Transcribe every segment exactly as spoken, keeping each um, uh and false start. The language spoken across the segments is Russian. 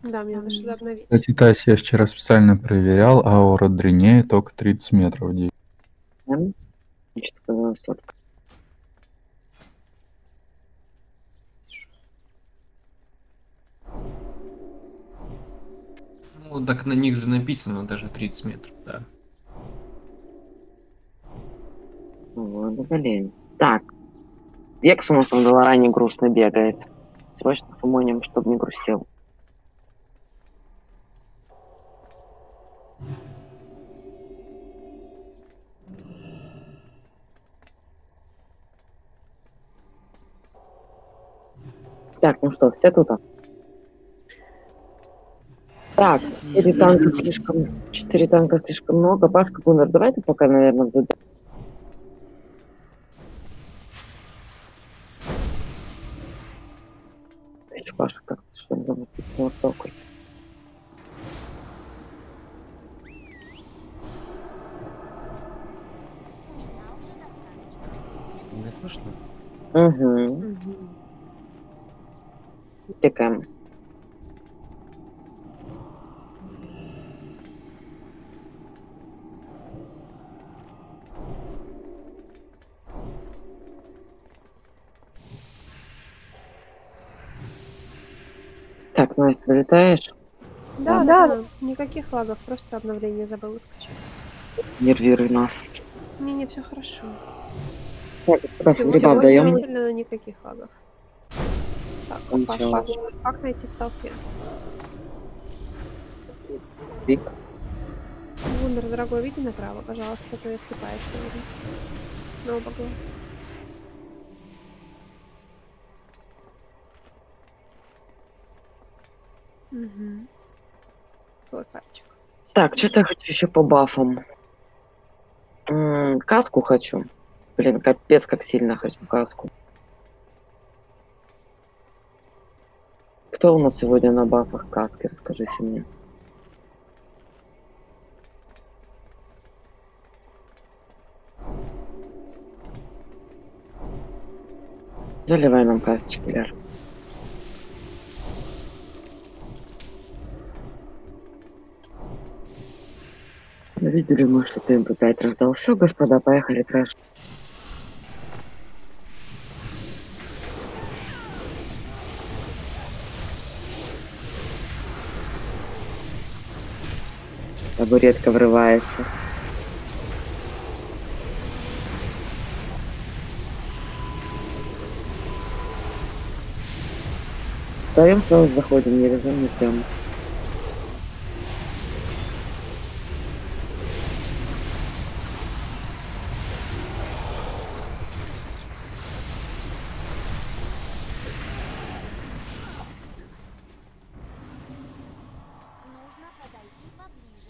Да, мне надо что-то обновить. Кстати, Тася, я вчера специально проверял, аура дренее только тридцать метров. Ди- М? Значит, э, сотка. Ну, так на них же написано даже тридцать метров, да. Вот, блин. Так. Векс у нас на Долоране грустно бегает. Срочно сумоним, чтобы не грустил. Так, ну что, все тут? Так, четыре танка слишком, четыре танка слишком много. Пашка, Гуннер, давай ты пока, наверное, в Паша, как ты что зовут? Вот такой. Меня слышно? Угу. Угу. Тыкаем. Так, Настя, долетаешь? Да, да, да. Никаких лагов, просто обновление забыла скачать. Нервируй нас. Не-не, все хорошо. Так, так, Всего, гриба всего отдаем. удивительно, но никаких лагов. Так, а Ничего. Паша, как найти в толпе? Рик. Вундер, дорогой, види направо, пожалуйста, а то я слепая сегодня. На оба глаза. Угу. Твой пальчик. Так, что-то я хочу еще по бафам. М, каску хочу. Блин, капец, как сильно хочу каску. Кто у нас сегодня на бафах каски, расскажите мне. Заливай нам касочки, Ляр. Видели мы, что ты эм пэ пять раздал. Все, господа, поехали, трэш. Табуретка врывается. Встаем, сразу заходим, не лежим, не ждем. Нужно подойти поближе.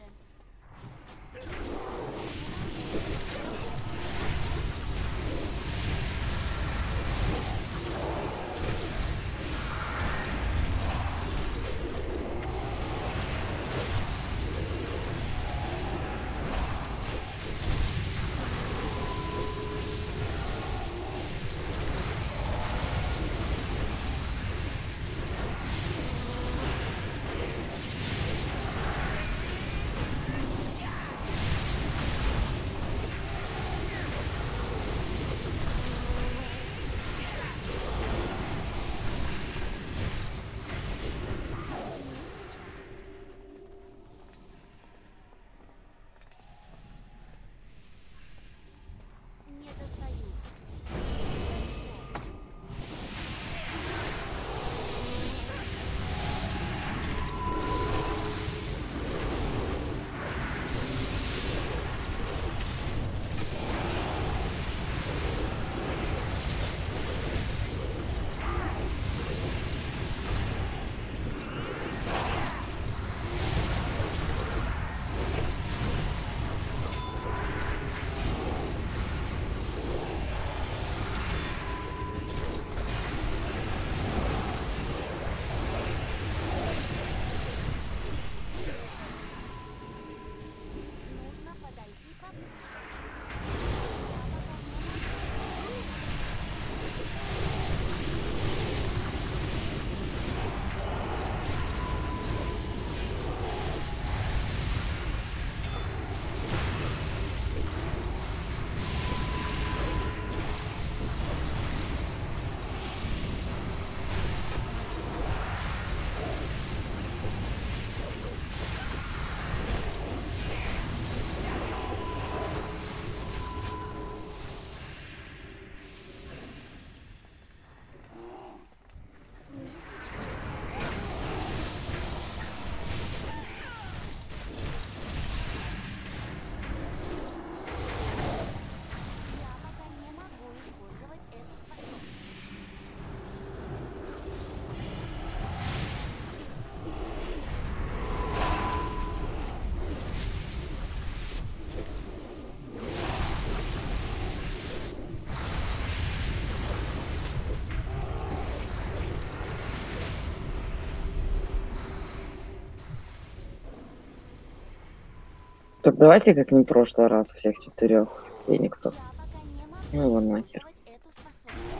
Так давайте как не в прошлый раз всех четырех фениксов. Я пока не могу Ну его нахер. использовать эту способность.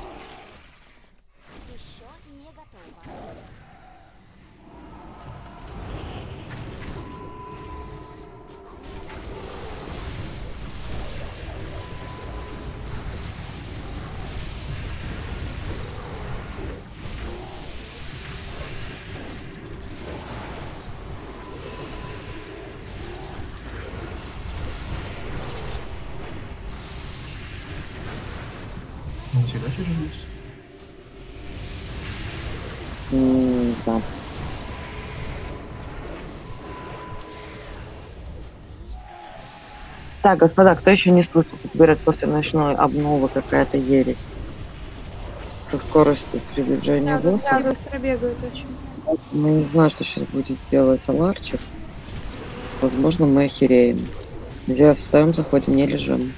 Еще не готова. Нифига себе здесь. М, Да. Так, господа, кто еще не слышал, как говорят, после ночной обновы какая-то ересь со скоростью приближения Да, тут босса. все быстро бегают очень. Мы не знаем, что сейчас будет делать Аларчик. Возможно, мы охереем. Где встаем, заходим, не лежим.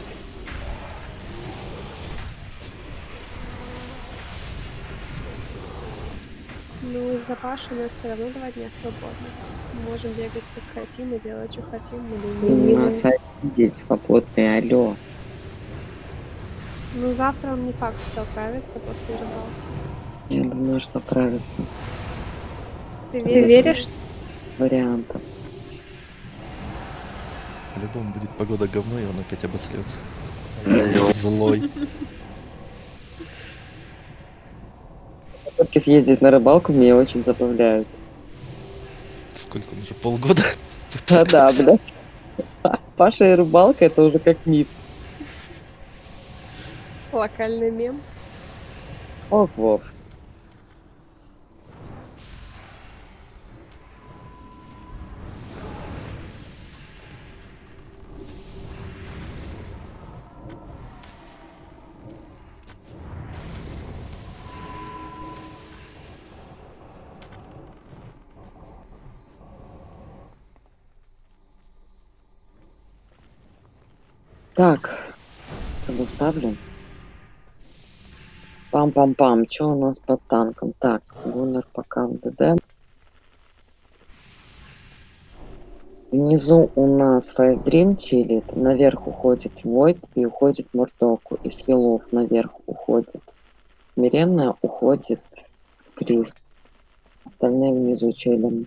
Ну, из-за Паши у нас все равно два дня свободны. Мы можем бегать как хотим и делать, что хотим. Или У не. нас сидеть свободные, алло. Ну, завтра он не факт, что оправится после рыбалки. Я думаю, что правильно. Ты ве- веришь? Вариантов. По-любому будет погода говно, и он опять обосрется. Злой. Все-таки съездить на рыбалку меня очень забавляют. Сколько он уже? Полгода? Да-да, блядь. Паша и рыбалка это уже как миф. Локальный мем. Ох, Вов. Так, ставлю. Пам-пам-пам. Что у нас под танком? Так, Гуннер пока в ДД. Внизу у нас Five Dream чилит. Наверх уходит Void и уходит Муртоку. Из хилов наверх уходит Смиренная, уходит Крис. Остальные внизу чилим.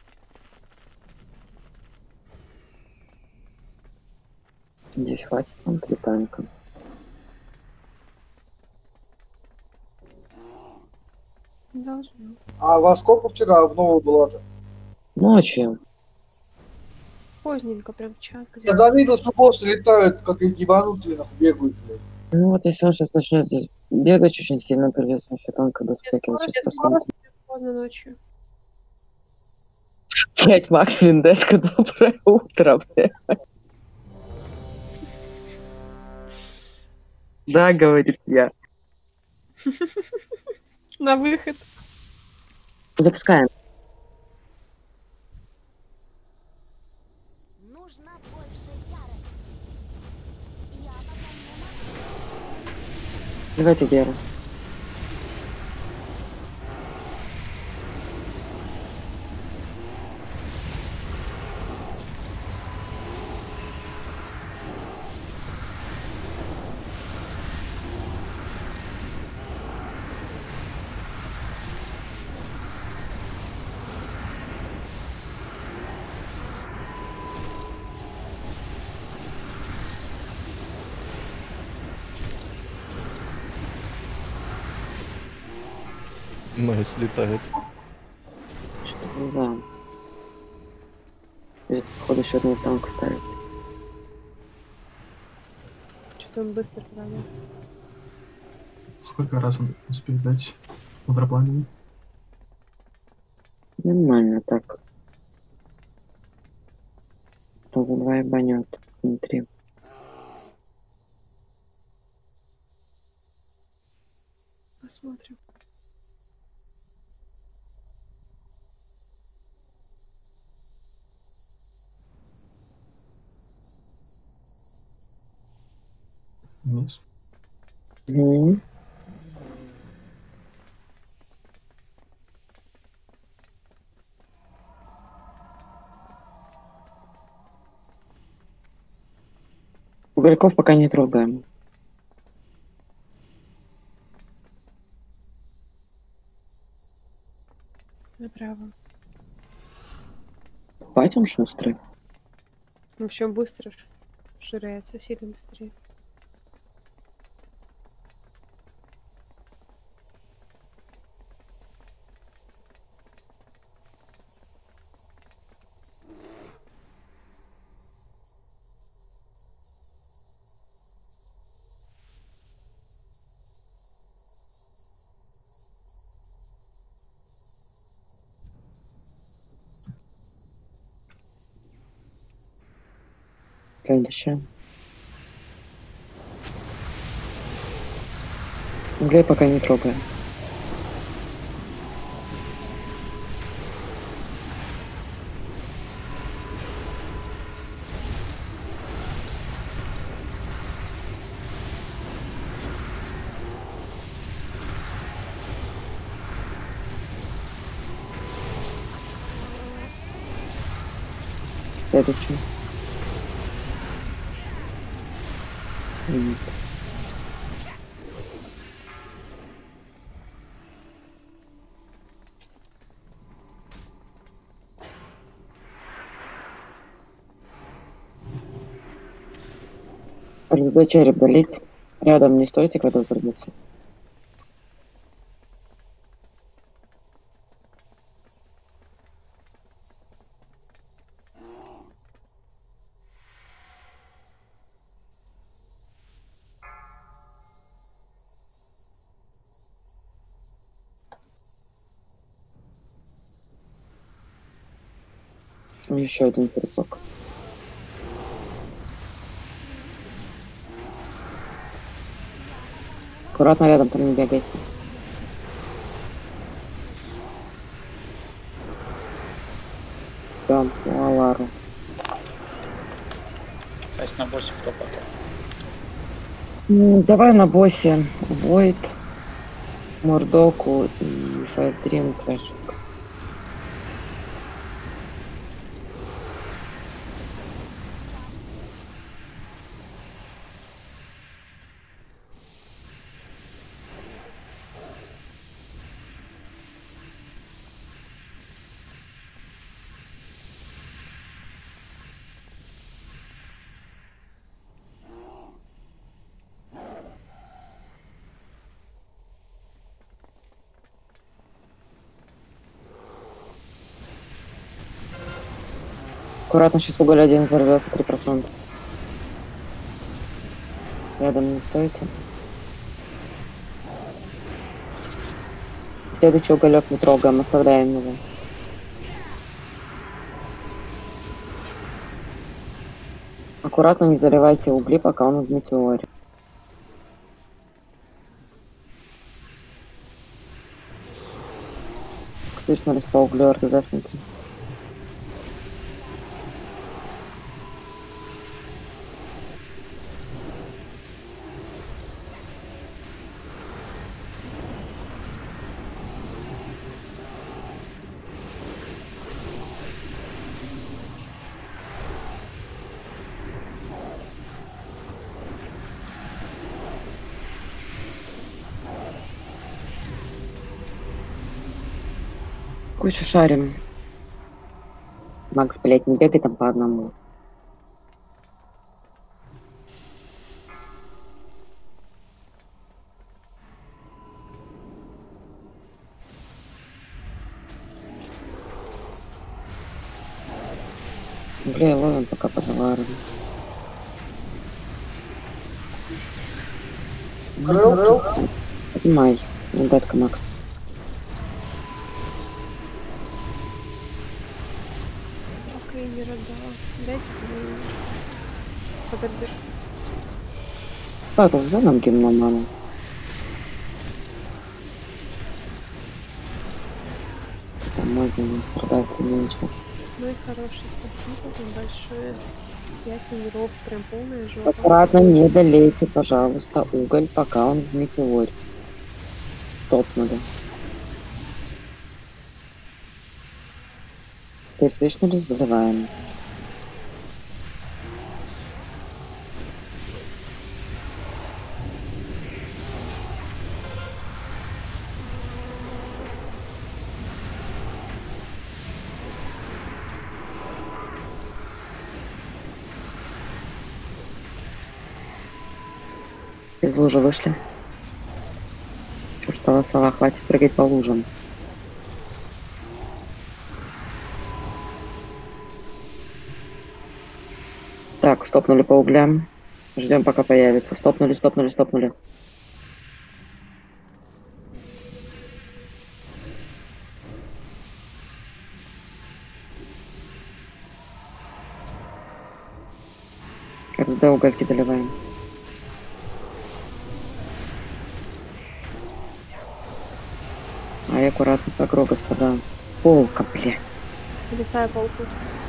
Здесь хватит нам три танка. Должно. А во сколько вчера в новую была-то? Ночью. Поздненько, прям час Я где-то. заметил, что боссы летают, как ебанутые, нахуй бегают, блядь. Ну вот если он сейчас начнет здесь бегать очень сильно, придется еще танка доспекивать. Скорость, Сейчас скорость посмотрим. поздно ночью. Блять, Макс Виндешка, доброе утро, блядь. Да, говорит я. На выход. Запускаем. Нужно больше ярости. Я пока не могу. Давайте Гера. Найс летает. Что-то да. Здесь, походу, еще один танк ставить. Что-то он быстро, правда. Сколько раз он успеет дать квадропланами? Нормально так. Раза два ебанет. Смотри. Посмотрим. Вниз. Мгм. Угольков пока не трогаем. Направо. Бать он шустрый. Вообще быстро ж- ширяется, сильно быстрее. Следующее. Углей пока не трогаем. Следующее. М. РДД череп болит. Рядом не стойте, когда взорвется. Еще один черепок. Аккуратно рядом, там не бегайте. Там, Алару. Сейчас на боссе кто потом? Ну, давай на боссе. Войд, Мордоку и Файтрин Флешек. Аккуратно, сейчас уголь один взорвется, три процента. Рядом не стойте. Следующий уголек не трогаем, оставляем его. Аккуратно не заливайте угли, пока он в метеоре. Слышно по углю РДДшники. Кучу шарим. Макс, блять, не бегай там по одному. Бля, ловим пока по товарам. Крыл? Поднимай. Удатка, Макс. Окей, не родила. Дайте мне подожди. Так, за нам гимна мама. Там можно не страдать меньше. Ну и хороший, спасибо вам большое. Пять миров, прям полная жопа. Аккуратно не долейте, пожалуйста, уголь, пока он в метеоре. Стоп надо. Теперь слышно ли заливаем? Из лужи вышли. Чертова сова, хватит прыгать по лужам. Так, стопнули по углям. Ждем, пока появится. Стопнули, стопнули, стопнули. Когда угольки доливаем. Ай, аккуратно с агро, господа. Полка, бля. Листаю полку.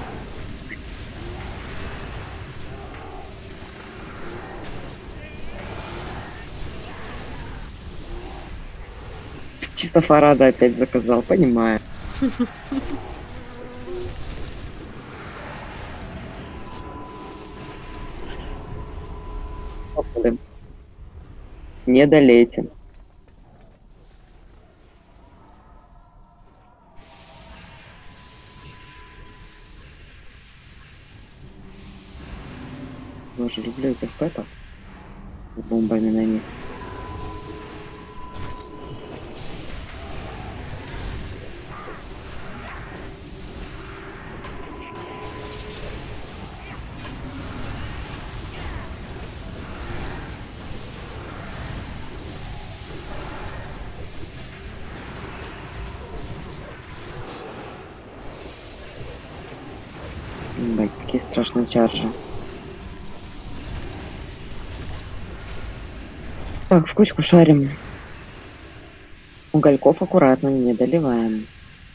Чисто Фарада опять заказал, понимаю. Не долейте. Боже, люблю этих пэтов с бомбами на них. Блять, какие страшные чаржи. Так, в кучку шарим. Угольков аккуратно, не доливаем.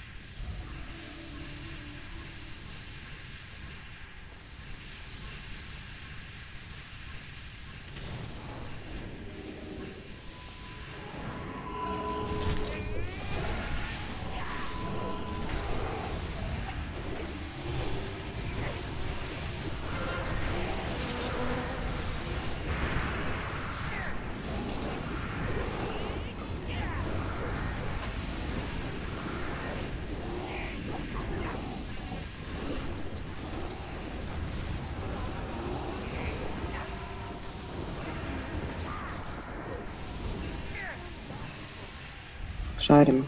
Шарим.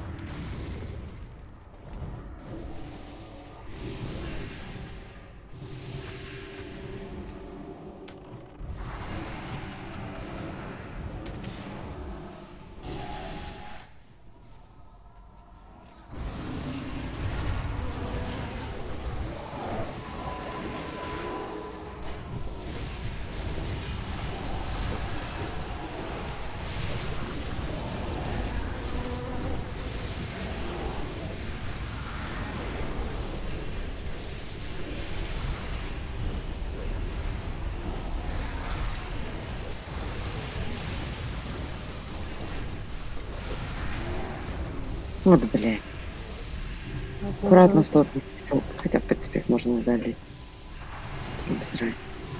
Вот, блядь. Аккуратно стоп. Хотя, в принципе, их можно удалить. Без разницы.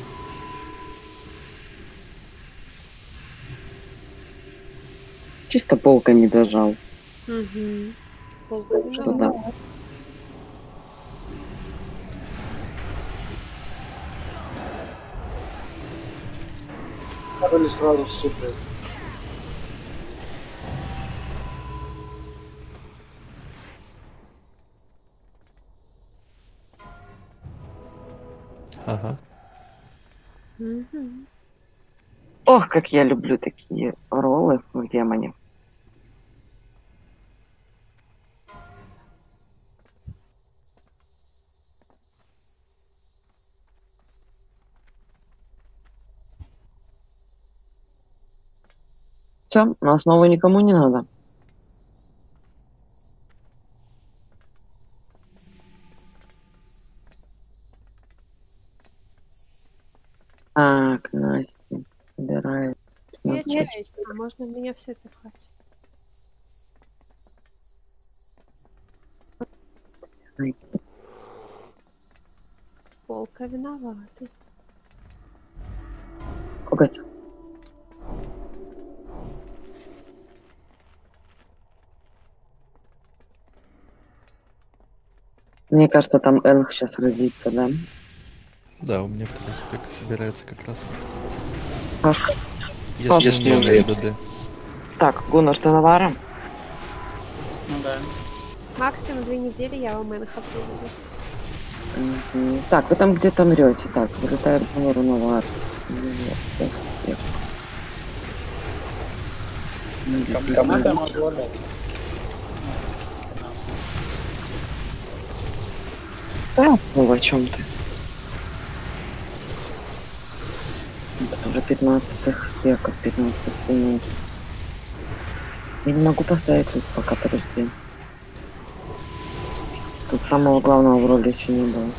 Чисто полка не дожал. Угу. Полка не Что да. Или сразу сыпать. Ага. Угу. Ох, как я люблю такие роллы в демоне. Все, на основу никому не надо. Так, Настя собирает. Я Смотри. часть, а можно меня все пихать. Полка виноватый. Коготь. Мне кажется, там Энх сейчас родится, да? Да, у меня второй спек собирается как раз. Пашка. Я Тоже ж не на слушаю. ЕБД. Так, Гуннар, ты наваром? Ну да. Максимум две недели я вам мэнха приведу. Мгм. Так, вы там где-то мрете. Так, вылетает Гуннар навар. Кому-то я могу отдать. Ну, если надо. Да, ну о чем ты? Это уже пятнадцатых веков, пятнадцатых минут. Я не могу поставить тут пока, подожди. Тут самого главного в роли еще не было.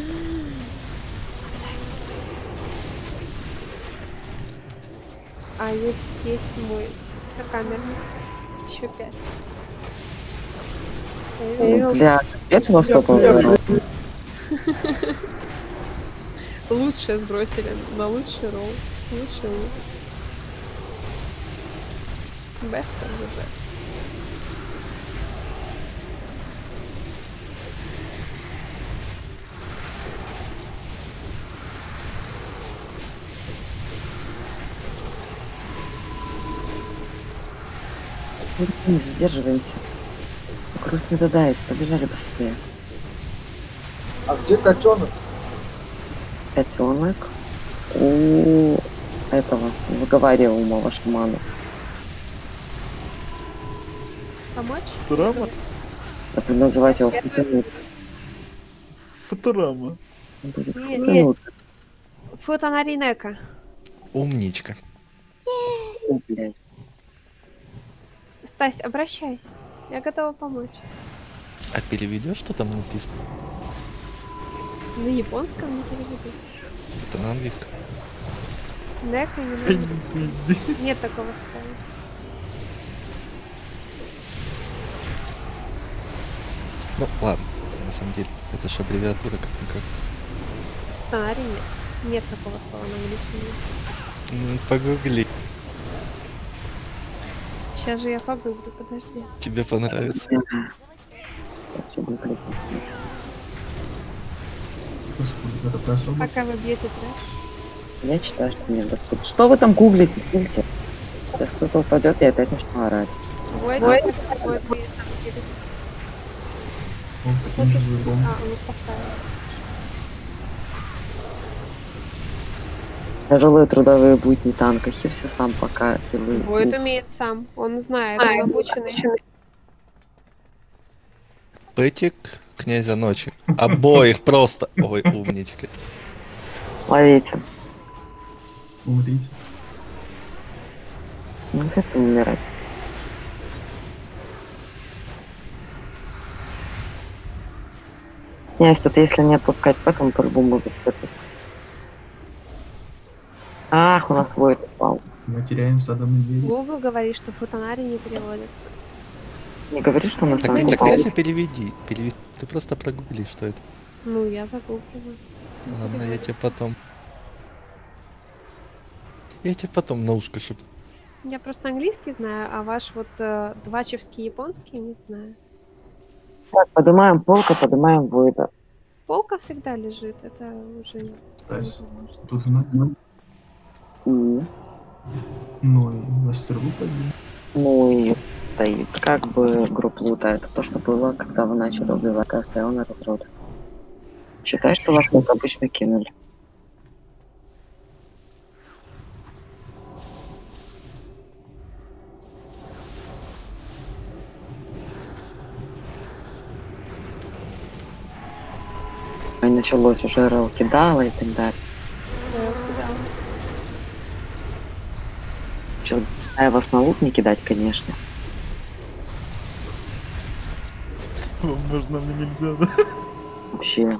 А есть, есть мой с- сокамерник. Еще пять. Ну, Бля, капец у вас топовый роль. Лучшее сбросили на лучший ролл. Лучший лут. Best of the best. Не задерживаемся. Грусть не додавить, побежали быстрее. А где котенок? Котенок у этого выговариваемого шамана. Помочь? Футурама? Это называть его футанут. Футурама. Он будет Не, футанут. Футанаринека. Умничка. О, блядь. Стась, обращайся. Я готова помочь. А переведешь, что там написано? На японском не переведу. Это на английском. Нека не надо. Нет такого ставить. Ну ладно, на самом деле, это же аббревиатура как-никак. Сценарий нет. Нет такого слова на английском. М, Погугли, Сейчас же я погуглю, подожди. тебе понравится. Всё будет клево. Кто спорит, это пресс робот? Пока вы бьете трэш. Я читаю, что мне доступно. Что вы там гуглите? Гуглите. Сейчас кто-то упадет, и опять начну орать. Ой, Ой. ой, ой, ты там перед- Он таким же зубом. А, лук поставил. Тяжелые трудовые будни танка. Хирси сам пока пилы. Войд умеет сам. Он знает, он обученный. Пэтик князя ночи. Обоих просто. Ой, умничка. Ловите. Умрите. Не хочу умирать. Князь, тут если не отпускать, потом по-любому зацепит. Ах, у нас Войд упал. Мы теряем садом медведя. Google говорит, что футанари не переводится. Не говори, что у нас Так, танк так упал. князя переведи. переведи. Ты просто прогугли, что это. Ну, я загуглила. Ладно, я тебе потом. Я тебе потом на ушко шепну. Я просто английский знаю, а ваш вот э, двачевский японский не знаю. Так, поднимаем полка, поднимаем Войда. Полка всегда лежит, это уже не Тась, важно. тут знак. И, Ну и мастер выпадет. ну и стоит. Как бы групп лута. Это то, что было, когда вы начали убивать, когда стоял на разроде. Считай, что вас как обычно кинули. И началось уже РЛ кидала и так далее. Да, Чё, а я вас на лут не кидать, конечно. Можно мне нельзя, да? Вообще.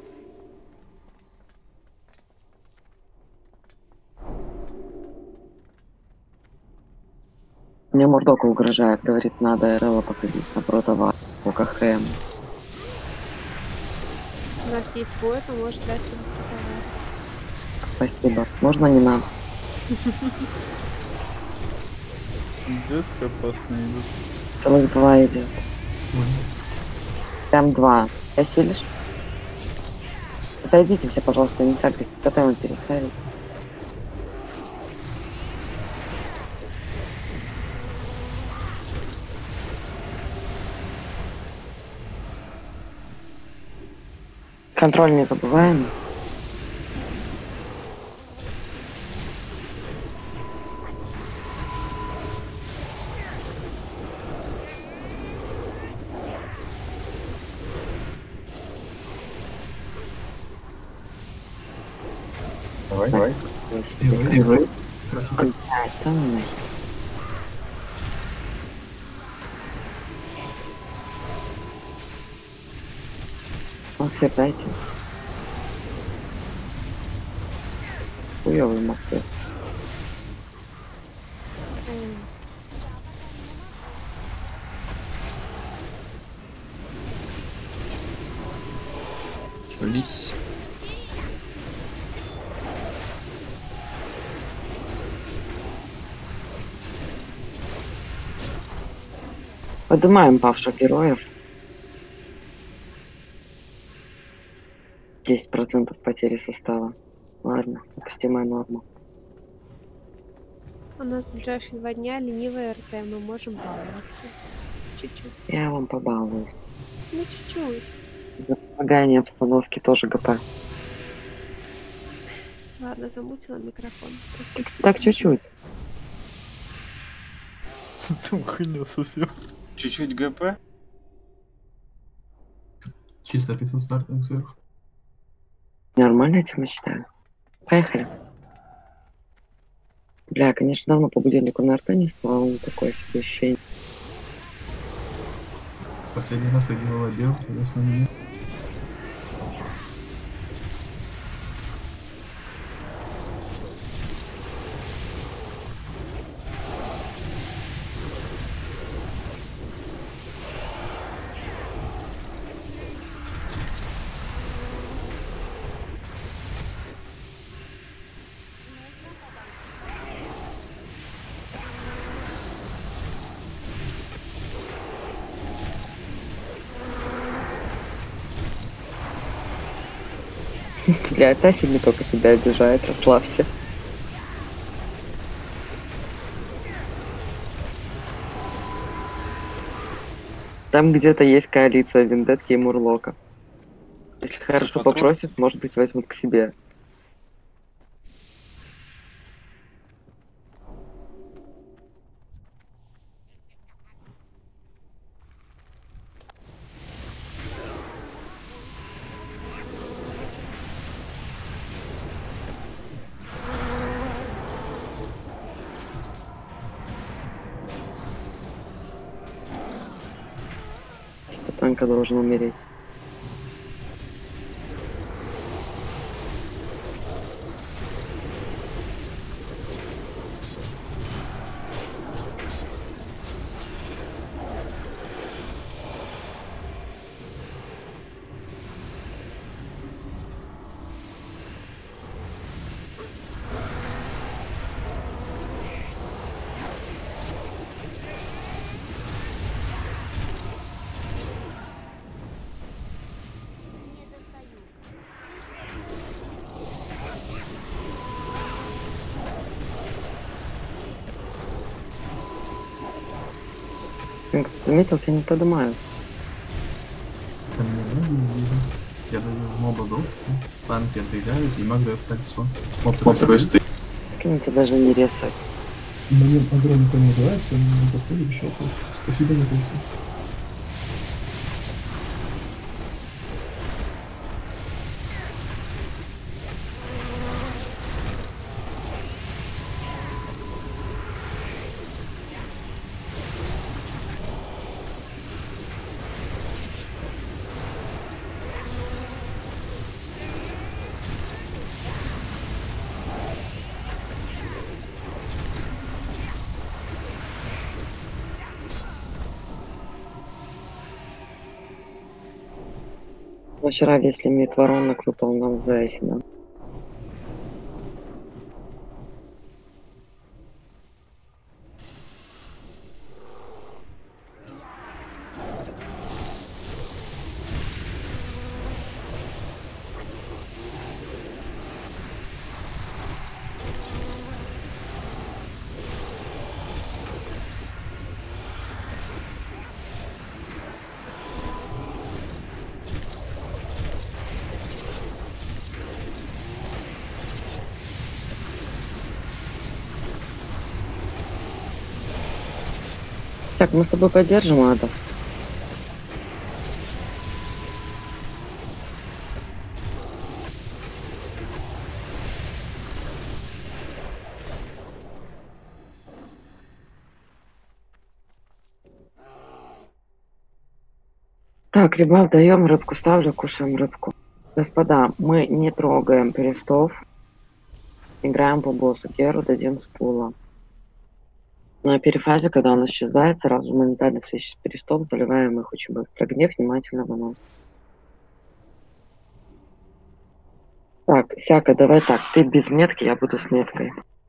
Мне Мурдока угрожает, говорит, надо РЛ посадить напротив по КХМ. у нас есть свой, то может дать им товар. Спасибо. Можно не надо? Детка опасно идут. Целых два идет. Ой, Прям два. Осилишь? Отойдите все, пожалуйста, не сагрите. Кто-то ему переставить. Контроль не забываем. Давай, давай. И вы, и вы. Красиво. Блядь, там нахер. Съедайте. Хуёвый махер. Чулись. Поднимаем павших героев. десять процентов потери состава. Ладно, допустимая норма. У нас в ближайшие два дня ленивая РТ, мы можем баловаться. Чуть-чуть. Я вам побалуюсь. Ну, чуть-чуть. За помогание обстановки тоже ГП. Ладно, замутила микрофон. Простите. Так, чуть-чуть. Ты ухынил совсем. Чуть-чуть ГП. Чисто пятьсот стартовых сверху. Нормально я тебя считаю. Поехали. Бля, конечно, давно по будильнику на РТ не стало, он такое себе ощущение. Последний раз я делал отдел, повез на меня. Бля, Тася не только тебя обижает, расслабься. Там где-то есть коалиция Вендетки и Мурлока. Если хорошо Патрон? попросят, может быть, возьмут к себе. Танка должен умереть. Не достаю. Ты заметил, тебя не поднимают. Там не надо, не вижу. Я даю моба долг, танки отбегают, и маг дает кольцо. Моб такой стоит. Так они тебя даже не резают. Мне агро никто не играет, он не подходит, еще. Спасибо за кольцо. Вчера, если мид воронок выпал нам в Зайсина. Так, мы с тобой поддержим Ада. Так, ребят, даем рыбку, ставлю, кушаем рыбку. Господа, мы не трогаем перестов. Играем по боссу. Геру дадим с пула. На перефазе, когда он исчезает, сразу же моментально свечи перестов, заливаем их очень быстро. Гнев внимательно выносим. Так, Сяка, давай так. Ты без метки, я буду с меткой.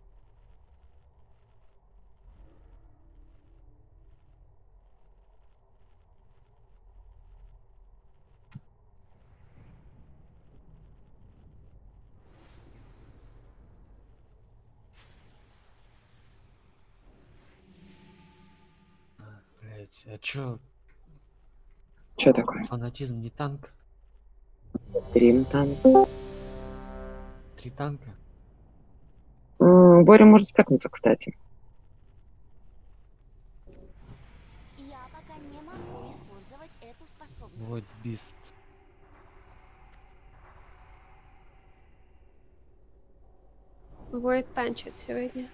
Блять, а чё? Чё такое? Фанатизм не танк? Трим танк. Три танка? М, Боря может спрятаться, кстати. Я пока не могу использовать эту способность. Вот бист. Void танчит сегодня.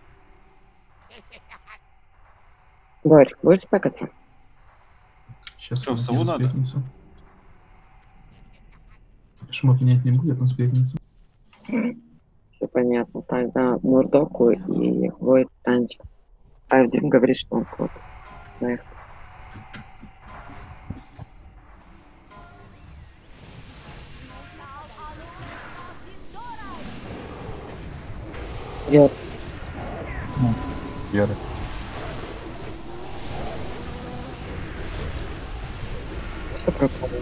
Борь, будешь спрятаться? Сейчас Что, в сову надо? спрятаться. Шмот менять не будет, но спрятаться. Все понятно. Тогда Мурдоку и Войд танчит. А Евдрим говорит, что он кот. Да, их. Вер. Ну, Вера. Все пропало.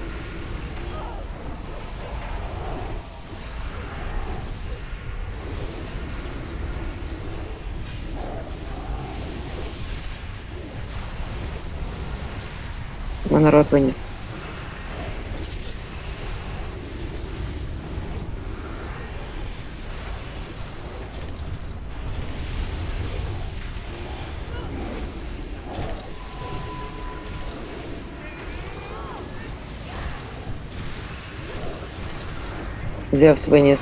Мы народ вынес. Зевс вынес.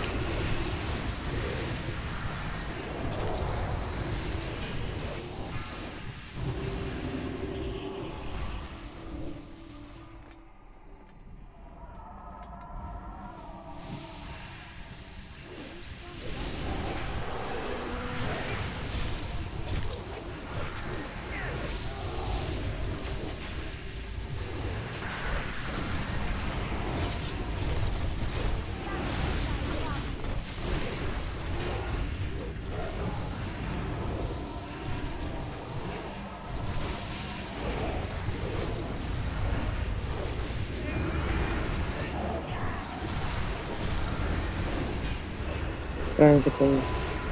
Правильно ты вынес.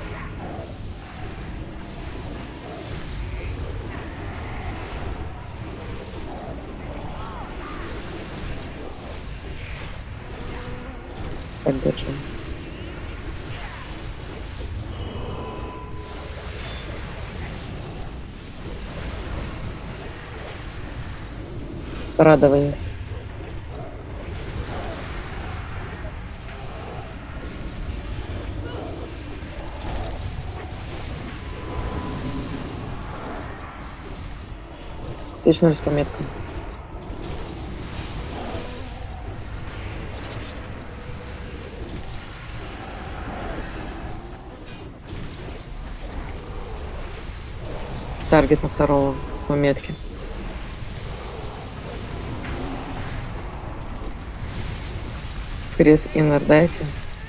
Так держим. Рада вынес. Свечнулись по меткам. Таргет на второго по метке. Крис иннер дайте.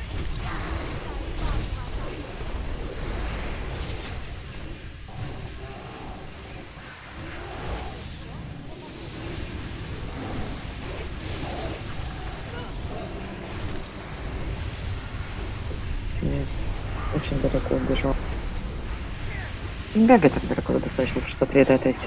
Нет, очень далеко убежал. Не бегай так далеко, достаточно, просто три отойти.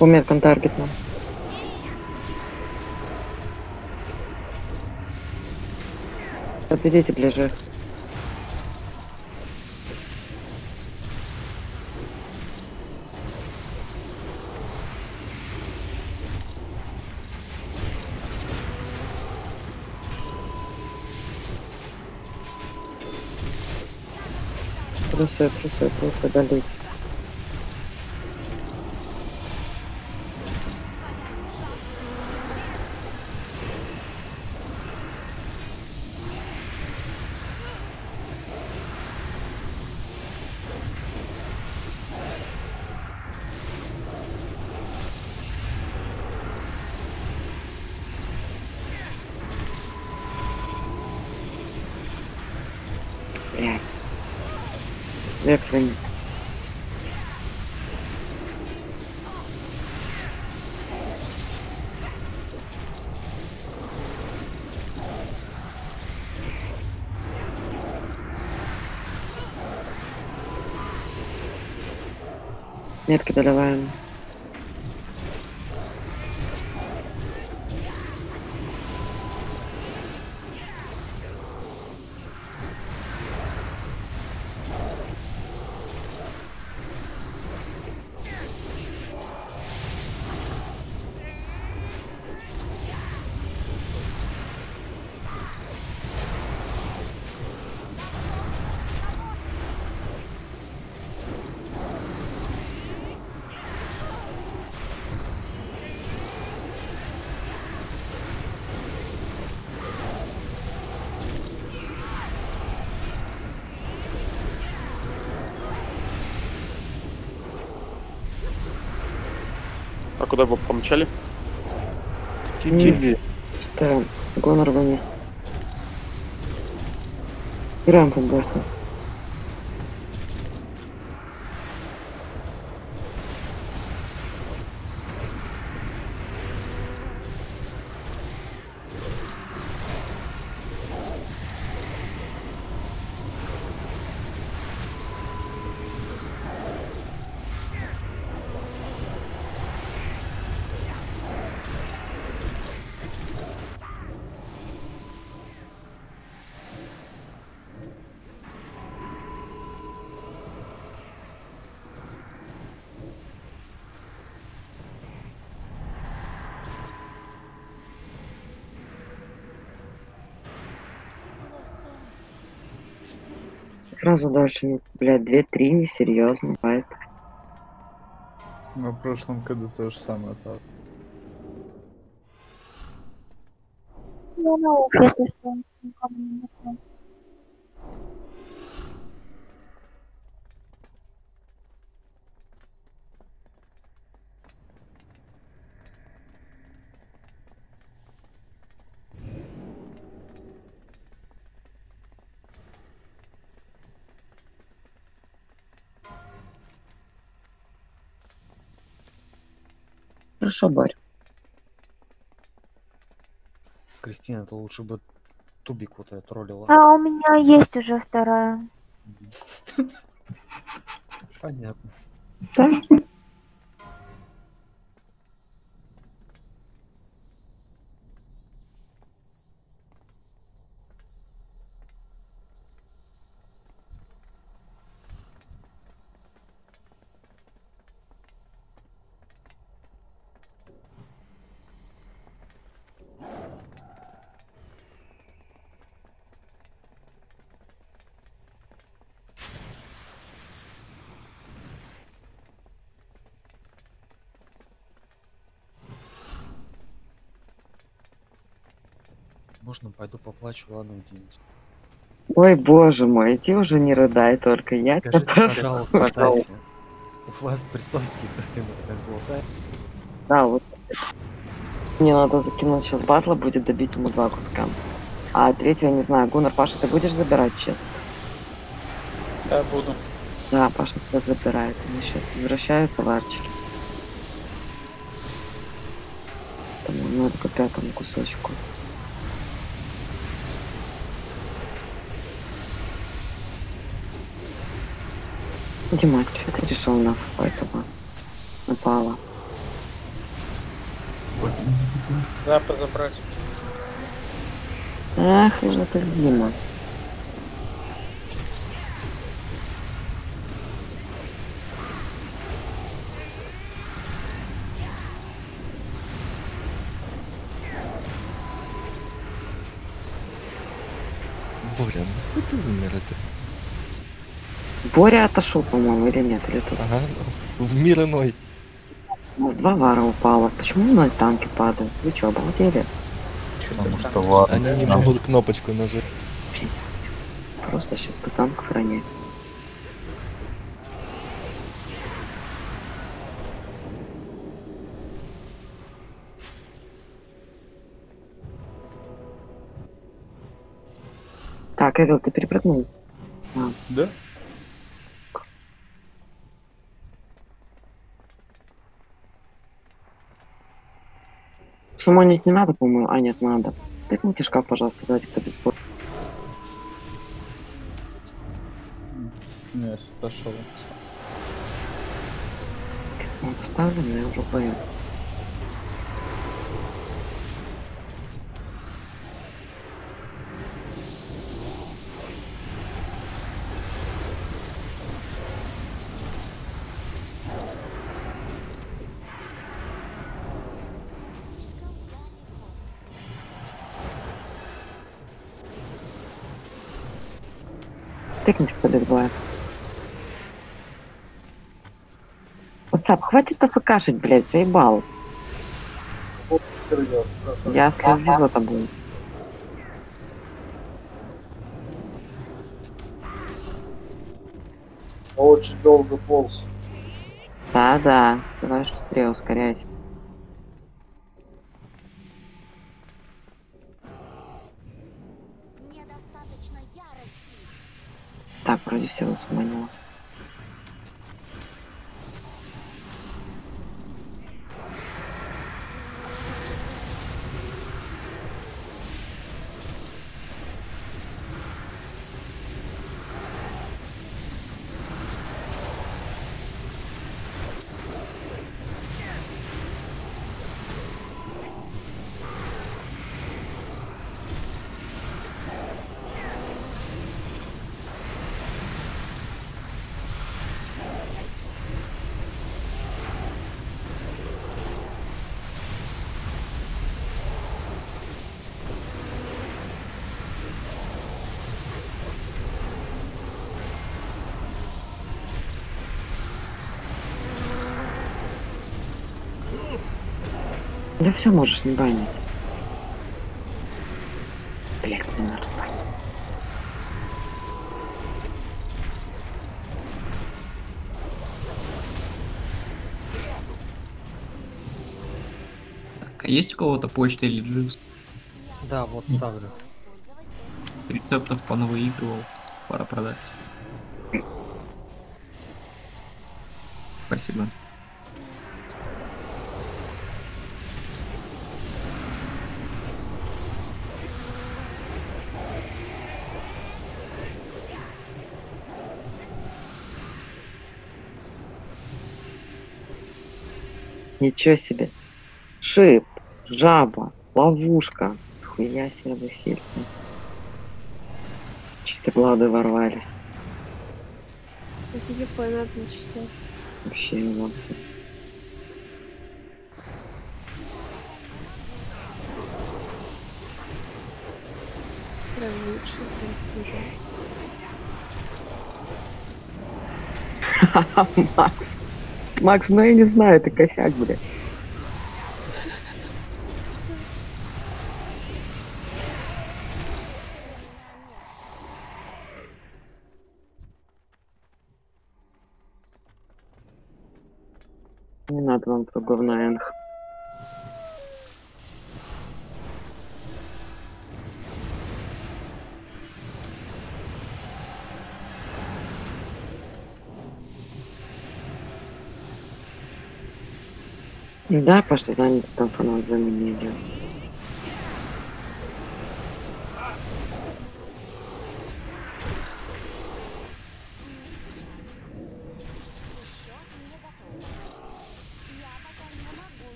По меткам таргетным. Подведите ближе. Трусой, трусой, трусой, долить. Блядь. Век звонит. Метки доливаем. А куда вы помчали? Вниз. Да, Гонор вниз. Играем по боссу. Сразу дальше, блядь, две-три несерьезно, бывает. На прошлом году то же самое так. Ну, ну, если что, никому не нужно. Хорошо, Барь. Кристина, то лучше бы тубик вот это троллила. А у меня есть уже вторая. Понятно. Да? Можно пойду поплачу, ладно, уйдите. Ой, боже мой, иди уже не рыдай только, я тебя Скажите, прошу. пожалуйста, Тася, у вас престовский токенер как был, да? Да, вот. Мне надо закинуть сейчас батла, будет добить ему два куска. А третьего не знаю. Гуннар, Паша, ты будешь забирать честно? Да, буду. Да, Паша тебя забирает. Они сейчас возвращаются в арчер. Тому надо по пятому кусочку. Димак, что ты решил нас этого напала? Споки не захотел. Запа забрать. Ах, же ты, Дима. Боря, нахуй ты умер это? Боря отошел, по-моему, или нет? Или тут? Ага, в мир иной. У нас два вара упало. Почему на танки падают? Вы что, обалдели? Потому что ладно. Они не нам- могут кнопочку нажать. Просто сейчас по танков ронять. Так, Эвил, ты перепрыгнул? А. Да? Сумонить не надо, по-моему. А, нет, надо. Тыкните шкаф, пожалуйста, давайте кто без бот. Не, отошел. Ну, поставлю, но я уже боюсь. Тыкните, кто без боя. Ватсап, хватит АФКшить, блядь, заебал. Я слежу за тобой. Очень долго полз. Да-да, давай быстрее ускоряйся. Недостаточно ярости. Так, вроде все усманило. Да все можешь не банить. Блять, замерз. Так, а есть у кого-то почта или дживс? Да, вот ставлю. Рецептов понавыигрывал. Пора продать. Спасибо. Ничего себе. Шип, жаба, ловушка. Хуя себе вы сильные. Чисто глады ворвались. Это ЕП надо начислять. Вообще эмоции. Прям лучше, прям служу. Макс. Макс, ну я не знаю, это косяк, блядь. Не надо вам про говна энх. Да, просто занят там фанат за меня идет.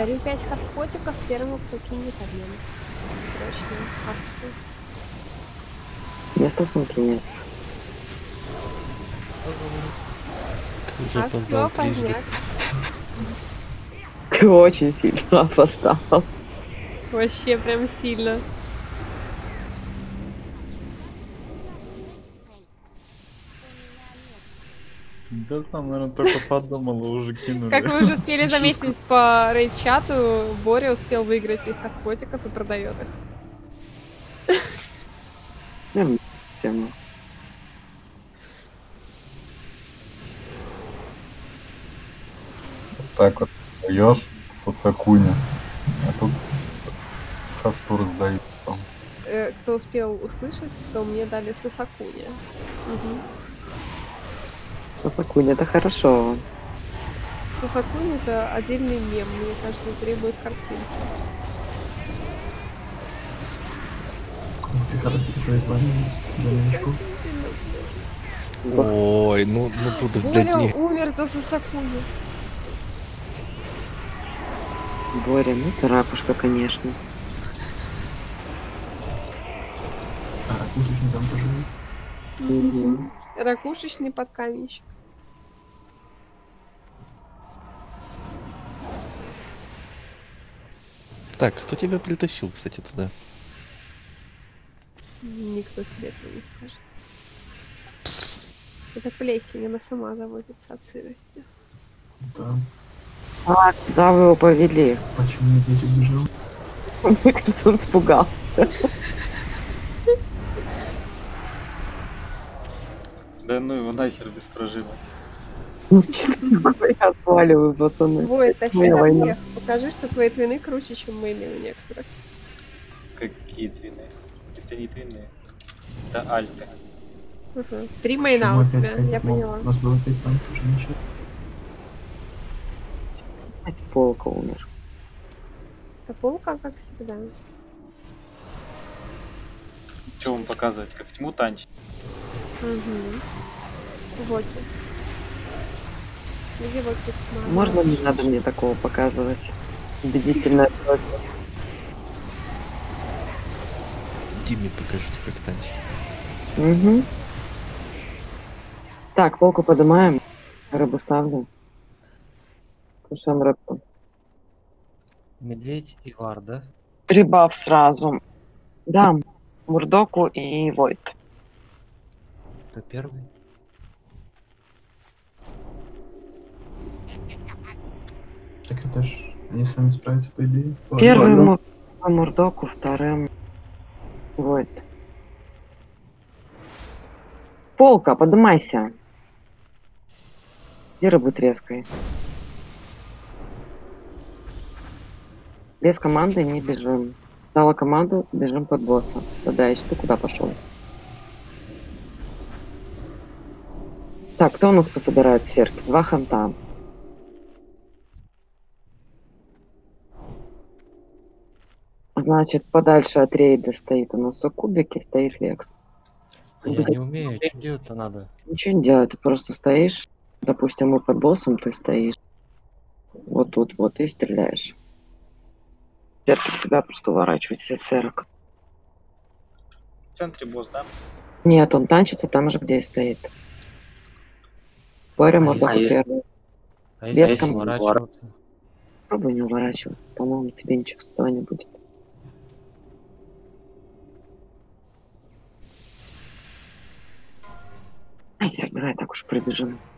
Дарю пять хардпотиков первому, кто кинет обмен. Срочные акции. Место внутри нет. Ты уже А все, опоздал трижды. поздняк. Ты очень сильно опоздал. Вообще прям сильно. Да там, наверное, только подумала, уже кинули. Как вы уже успели заметить по рейд-чату, Боря успел выиграть пять хардпотиков и продает их. Прям тема. Так вот даешь Сасакуни, а тут Хастур сдают. там. Э, кто успел услышать, то мне дали Сасакуни. Угу. Сасакуни, это хорошо. Сасакуни это отдельный мем, мне кажется, требует картинки. Ты хорошо производительный есть, да не мешку. Ой, ну, ну тут, блядь, Боря не... умер за Сасакуни. Боря, ну ты ракушка, конечно. А ракушечный там тоже есть. Угу. Ракушечный подкаменщик. Так, кто тебя притащил, кстати, туда? Никто тебе этого не скажет. Это плесень, она сама заводится от сырости. Да. А, куда вы его повели? Почему медведь убежал? Мне кажется, он испугался. Да ну его нахер без прожива. Я сваливаю, пацаны. Вой, тащи Моя на война. всех. Покажи, что твои твины круче, чем мои у некоторых. Какие твины? Это не твины. Это альты. Угу. Три мейна у тебя, я поняла. У нас было пять танков уже ничего. Опять полка умер. Это полка, как всегда. Что вам показывать? Как тьму танчить? Угу. Вот. Где вот тут тьма? Можно не надо мне такого показывать? Убедительно. Диме покажите, как танчить. Угу. Так, полку поднимаем. Рыбу ставлю. Кушаем рыбку. Медведь и Вар, да? Прибав сразу. Да, Мурдоку и Войт. Кто первый? Так это ж они сами справятся, по идее. Первым Ладно. Мур- Мурдоку, вторым Войт. Полка, поднимайся. Где рыбу трескай? Без команды не бежим. Дала команду, бежим под босса. Задач, ты куда пошел? Так, кто у нас пособирает сверху? Два ханта. Значит, подальше от рейда стоит у нас у кубики, стоит Лекс. Я не умею, что делать-то надо? Ничего не делай, ты просто стоишь. Допустим, мы под боссом, ты стоишь. Вот тут вот и стреляешь. Сверху тебя просто уворачивается от сферок. В центре босс, да? Нет, он танчится там же, где и стоит. Боря, А можно если- первый. А если, Без если команды. уворачиваться? Попробуй не уворачиваться. По-моему, тебе ничего с этого не будет. Ай, давай так уж пробежим.